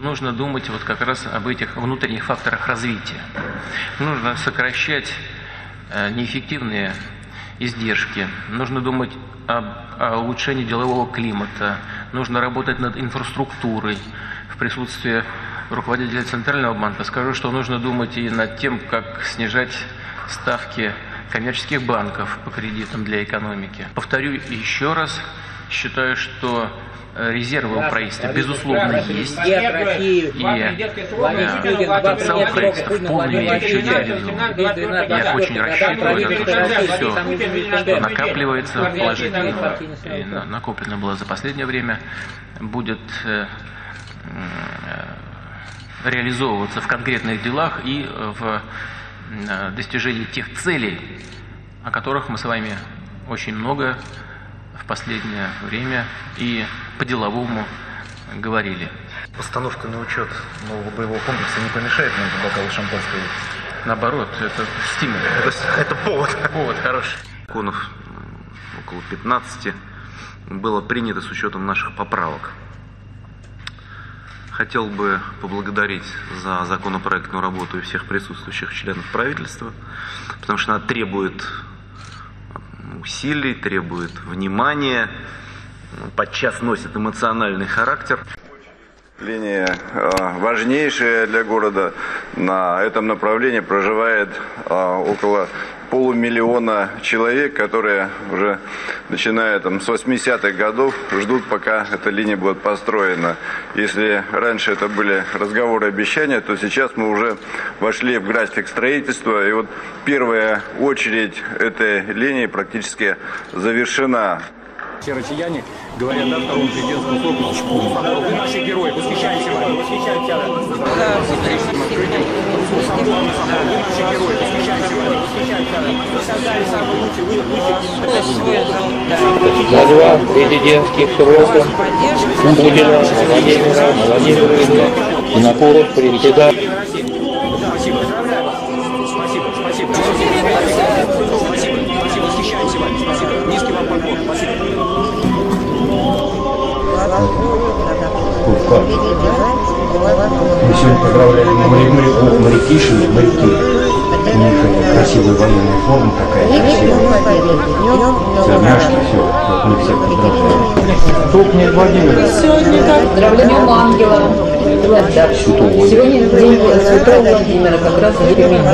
Нужно думать вот как раз об этих внутренних факторах развития. Нужно сокращать неэффективные издержки. Нужно думать о улучшении делового климата. Нужно работать над инфраструктурой. В присутствии руководителя Центрального банка скажу, что нужно думать и над тем, как снижать ставки коммерческих банков по кредитам для экономики. Повторю еще раз, считаю, что резервы у правительства, безусловно, есть. И потенциал правительства в полной мере еще не реализован. Я очень рассчитываю на то, что все, что накапливается положительно и накоплено было за последнее время, будет реализовываться в конкретных делах и в достижении тех целей, о которых мы с вами очень много в последнее время и по-деловому говорили. Постановка на учет нового боевого комплекса не помешает нам по бокалу шампанского? Наоборот, это стимул. Это повод. Повод хороший. Законов около 15 было принято с учетом наших поправок. Хотел бы поблагодарить за законопроектную работу и всех присутствующих членов правительства, потому что она требует усилий, требует внимания, подчас носит эмоциональный характер. Линия важнейшая для города. На этом направлении проживает около полумиллиона человек, которые уже начиная с 80-х годов ждут, пока эта линия будет построена. Если раньше это были разговоры и обещания, то сейчас мы уже вошли в график строительства. И вот первая очередь этой линии практически завершена. Все россияне говорят о втором президентском сроке. Вы наши герои, восхищаемся вами, восхищаемся вами. Вы наши герои, восхищаемся вами, восхищаемся вами. Вы создали самый лучший На два президентских срока Путина, Владимира Владимировича Винокуров, председатель. Спасибо. Спасибо. Спасибо. Восхищаемся вами. Спасибо. Низкий вам поклон. Спасибо. Мы сегодня поздравляем моряки. У них красивая военная форма такая, красивая. Замашки, все. Мы всех поздравляем. Стукнет Владимир. Сегодня как? Поздравлением ангела. Святого. Сегодня день Святого Владимира, как раз в Перми.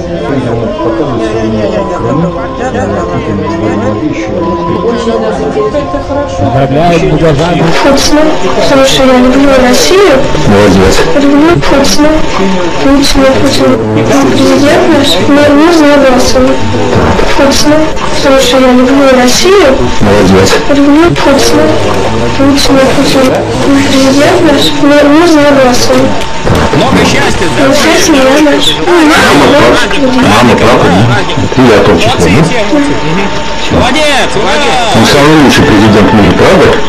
Очень нас интересно. Это хорошо. Поздравляю, благодарю. Путина, потому что я люблю Россию. Молодец. Люблю Путина. Путин президент наш, мы согласны. Путина, потому что я люблю Россию. Молодец. Люблю Путина. Путин президент наш, мы согласны. Много счастья, здоровья. Мама, папа, и я в том числе. Молодец, Он самый лучший президент в мире, правда?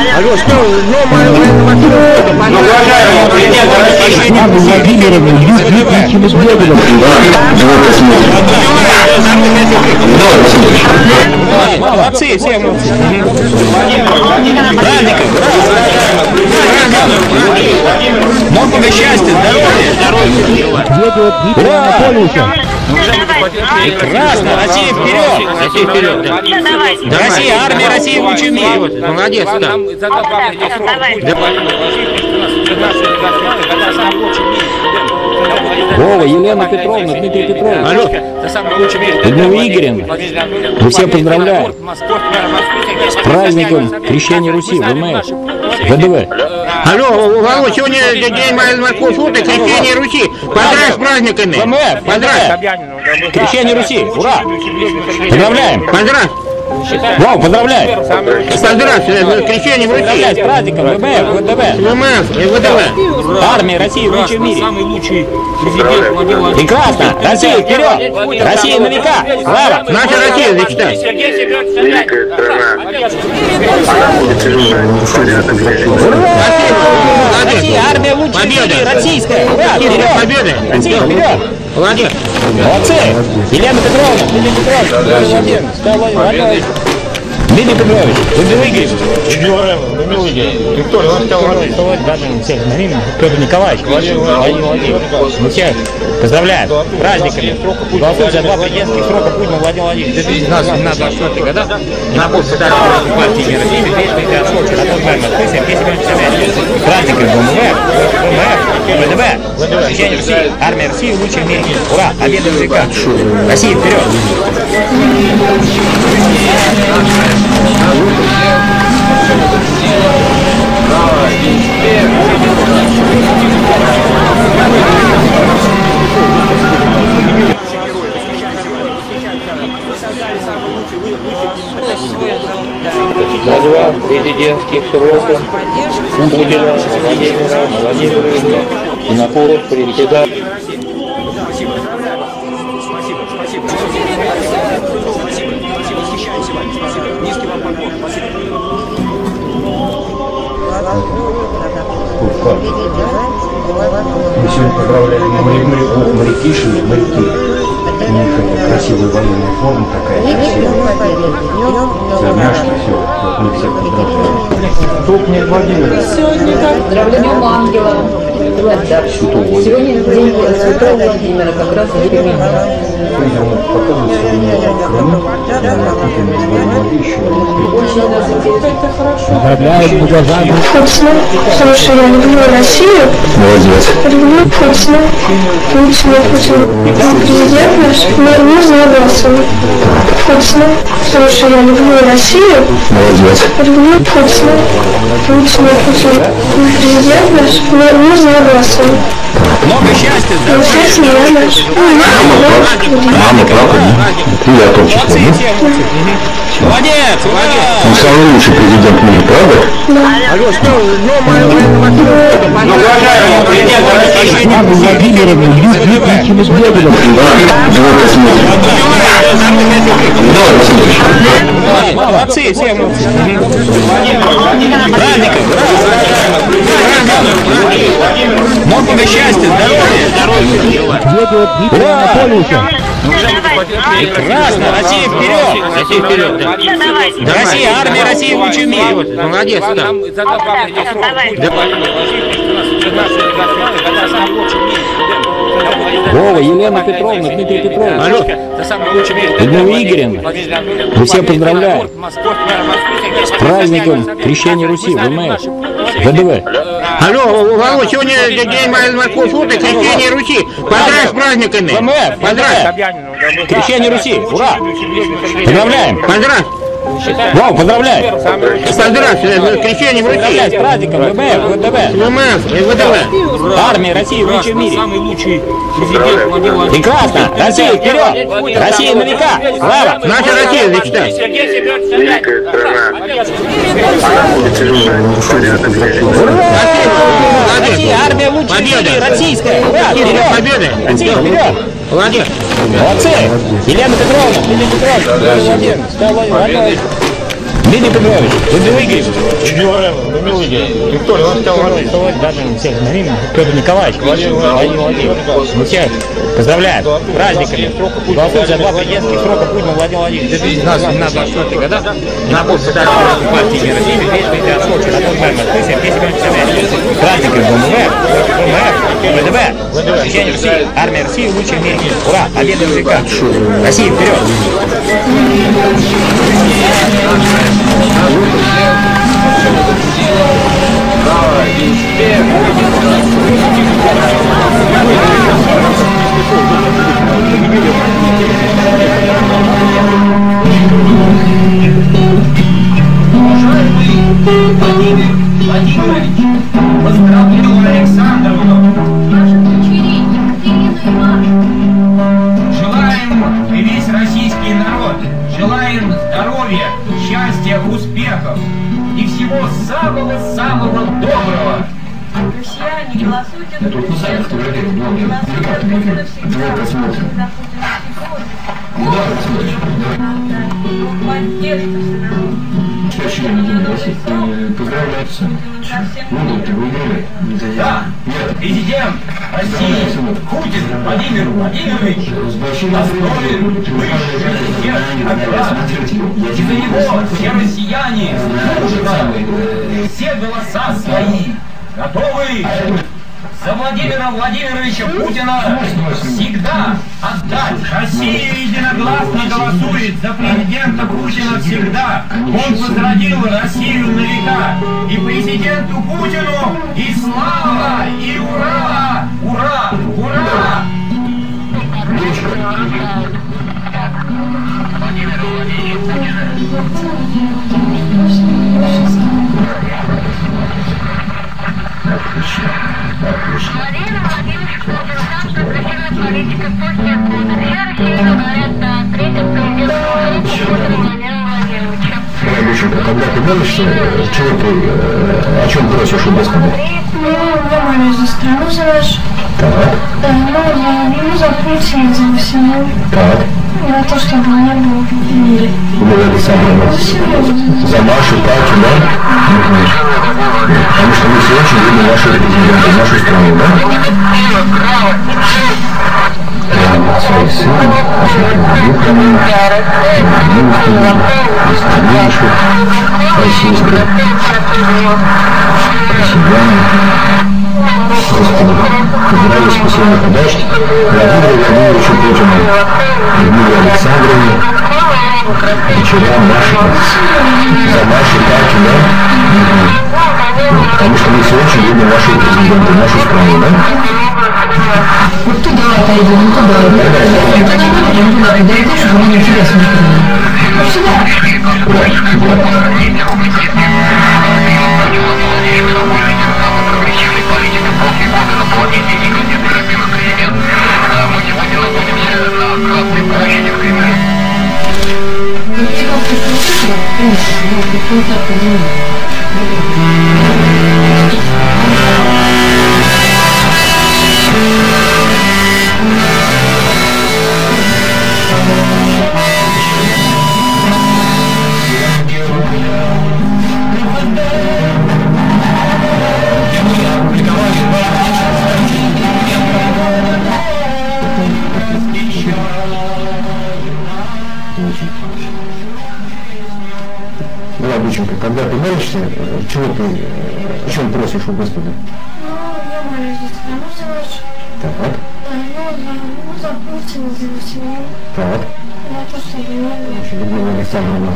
молодцы, все молодцы. Много счастья, здоровья. Прекрасно, Россия вперед! Россия вперед! Россия, армия России лучше в мире! Молодец, да. Вова, Елена Петровна, Дмитрий Петрович. Алло. Людмила Игоревна, мы всех поздравляем с праздником Крещения Руси, ВМС, ВДВ. Алло, Володь, сегодня день морского флота, Крещения Руси. Поздравь с праздниками. ВМФ, поздравь. Крещение Руси, ура! Поздравляем. Поздравь. Вов, поздравляй. Поздравь, Крещение Руси. Поздравляй с праздником ВМФ, ВДВ. ВМФ и ВДВ. Армия России лучшая в мире. Самый лучший президент. Прекрасно. Россия вперед. Россия на века. Слава. Наша Россия, зачитай. Великая страна. Россия, армия лучшая в мире. Российская. Ура, вперед. Победы. Россия вперед. Молодец. Молодцы. Елена Петровна, Дмитрий Петрович, Владимир Владимирович. Дмитрий Петрович, вы выиграли? Мы выиграли. Виктор, Петр Николаевич, Владимир Владимирович, мы всех поздравляем с праздниками. Голосуем за 2 президентских срока Путина Владимира Владимировича 2017-2024 года. И на пользу партии «Мир России» 2020 на тот момент с праздниками ВМФ, ВДВ, Движение России, Армия России лучшая в мире. Ура! Победа века! Россия вперед! На 2 президентских срока Путина Владимира Владимировича и на пост председателя. Мы сегодня поздравляли моряков, морякишек, моряки. У них красивая военная форма такая, красивая. Замяшки, все. Вот мы всех поздравляем. Ступни Владимира. Сегодня как? Поздравление ангела. Сегодня день Святого Владимира, как раз в Перми. Он показывает сегодня Крым, Очень нас интересует. Это хорошо. Поздравляем, уважаемые. Путина, потому что я люблю Россию. Молодец. Люблю Путина. Путин. Президент наш, мы согласны. Путина, потому что я люблю Россию. Молодец. Люблю Путина. Путин. Президент наш, мы согласны. Много счастья, здоровья. Счастья, я наш. Мама, папа, ты я тоже. Молодец, молодец. Он самый лучший президент в мире, правда? Алло, что, уважаемый президент России Владимировна, Викторович Беглов. молодцы, все молодцы. Праздников. Много счастья, здоровья. Ура, Анатольевича! Прекрасно, Россия вперед! Россия вперед, да. Россия, армия России лучшая в мире. Молодец, да. Вова, Елена Петровна, Дмитрий Петрович. Алло. Людмила Игоревна, мы всех поздравляем с праздником Крещения Руси, ВМФ, ВДВ. Алло, Володь, сегодня день морской флота, Крещение Руси. Поздравь с праздниками. ВМФ, Поздравь. Крещение Руси, ура! Поздравляем! Поздравь. Вова, поздравляем! Поздравь с Крещением Руси. Поздравляем с праздником ВМФ, ВДВ. ВМФ и ВДВ. Армия России лучшая в мире. Самый лучший президент Владимир Владимирович. Прекрасно! Россия вперед! Россия на века! Слава! Наша Россия, зачитай. Великая страна. Россия, армия лучшая в мире, российская! Ура! Вперед! Победы. Россия, вперед! Молодец. Молодцы! Елена Петровна, Дмитрий Петрович, Дмитрий Петрович, вы выиграли? Мы выиграли. Виктор, Петр Николаевич, Владимир Владимирович, мы всех поздравляем с праздниками. Голосуем за 2 президентских срока Путина Владимира Владимировича 2017-2024 года. И на пользу партии «Мир России» 2020 на тот момент с праздниками ВМФ, ВДВ, Движение России, Армия России лучшая в мире. Ура! Победа века! Россия вперед! Владимир Владимирович, поздравляю Александровну. Желаем и весь российский народ, желаем здоровья, счастья, успехов и всего самого-самого доброго. Россияне, голосуйте за Путина. Голосуйте за Путина всегда. Голосуйте за Путина всегда. Поддержка все равно. Согласен. Поздравляю с вами. Ну, ты выиграли. Да, президент России Путин Владимир Владимирович построен высший всех наград. Из-за него все россияне слушают все голоса свои. Готовы за Владимира Владимировича Путина всегда отдать. Россия единогласно голосует за президента Путина всегда. Он возродил Россию на века. И президенту Путину и слава, и ура! Ура! Ура! Владимира Владимировича Путина. Владимир Владимирович Путин, сам прогрессивная политика после года. Все россияне говорят, да, третий президент Путина Владимира Владимировича. Доченька, когда ты молишься, чего ты, о чем просишь у Господа? Ну, я молюсь за страну за нашу. Так. Ну, за Путина, за всего. Так. За то, чтобы не было в мире. Юлия Александровна. За Машу, Катю, да? Потому что мы все очень любим нашего президента, нашу страну, да? Отца и Сына, Святого Духа, милостивого, Христовейшу, российскую, россияне, Господи, здравия, спасения, подачки, Владимиру Владимировичу Путину, Людмиле Александровне, дочерям нашим, за Машу, Катю, да? Потому что мы все очень любим нашего президента, нашу страну, да? Вот туда отойди, ну туда. Туда, подойди, чтобы мне интересно было. Ну сюда. Доченька, когда ты молишься, чего ты, о чем просишь у Господа? Ну, я молюсь за страну за нашу. Так. Ну, за Путина, за семью. Так. За то, чтобы не было. Людмила Александровна.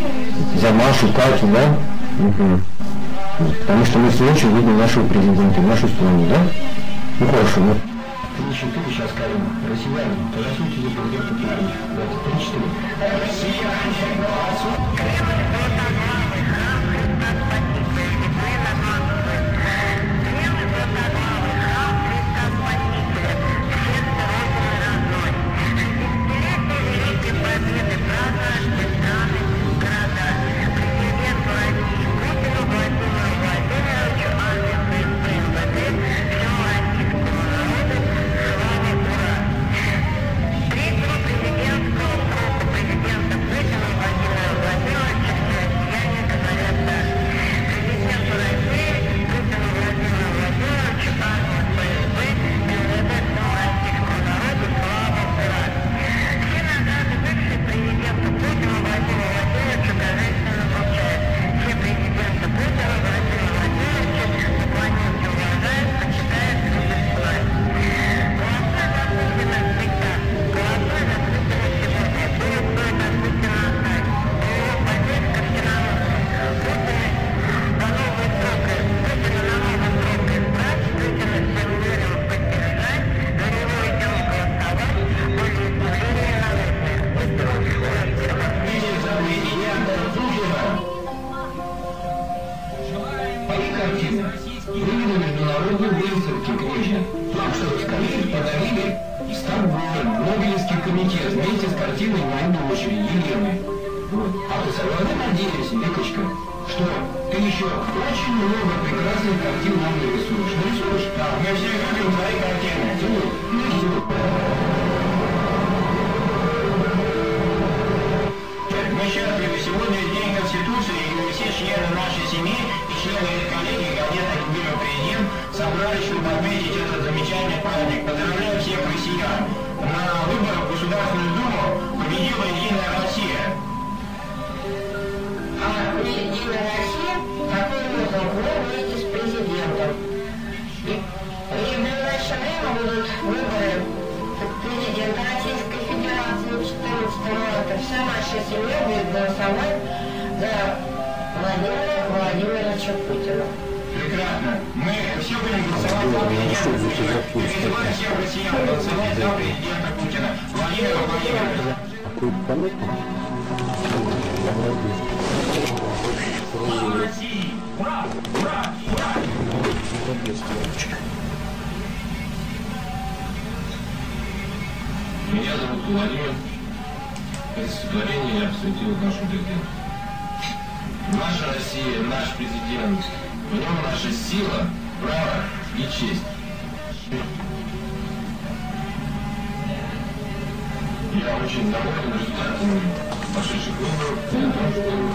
За Машу, Катю, да? Угу. Потому что мы все очень любим нашего президента, нашу страну, да? Ну хорошо, ну. 3-4 сейчас скажем. Россияне, голосуйте за президента Путина. 3-4. Россияне, голосуйте. Сегодня День Конституции, и все члены нашей желающим отметить этот замечательный праздник. Поздравляю всех россиян. На выборах в Государственную Думу победила Единая Россия. А Единая Россия какой лозунг? Вы будете с президентом. И в ближайшее время будут выборы президента Российской Федерации 14 марта. Вся наша семья будет голосовать за Владимира Владимировича Путина. Прекрасно. Мы все будем голосовать за президента Путина. Призываем всех россиян голосовать за президента Путина. Владимира Владимировича. Слава России! Ура! Ура! Ура! Меня зовут Владимир. Это стихотворение я посвятил нашему президенту. Наша Россия, наш президент. В нем наша сила, право и честь. Я очень доволен результатом прошедших выборов. Я думаю,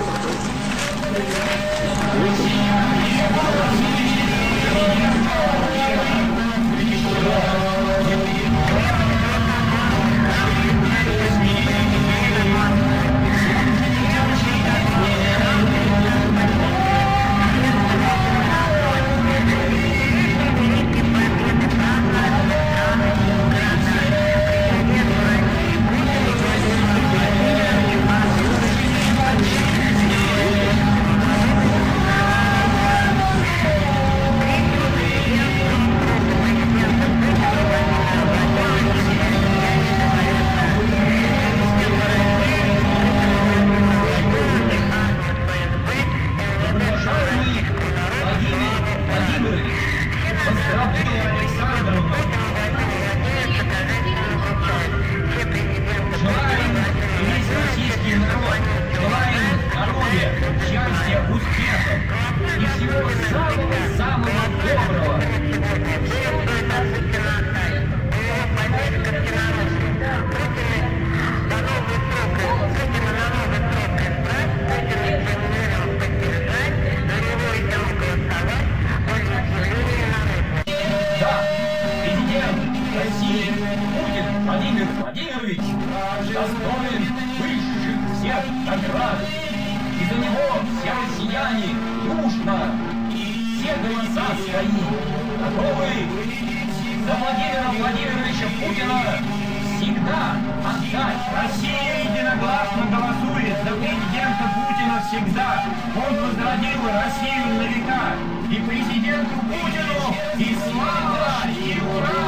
Владимир Владимирович достоин высших всех наград. И за него все россияне дружно, все голоса свои готовы за Владимира Владимировича Путина всегда отдать. Россия единогласно голосует за президента Путина всегда. Он возродил Россию на века. И президенту Путину и слава, и ура!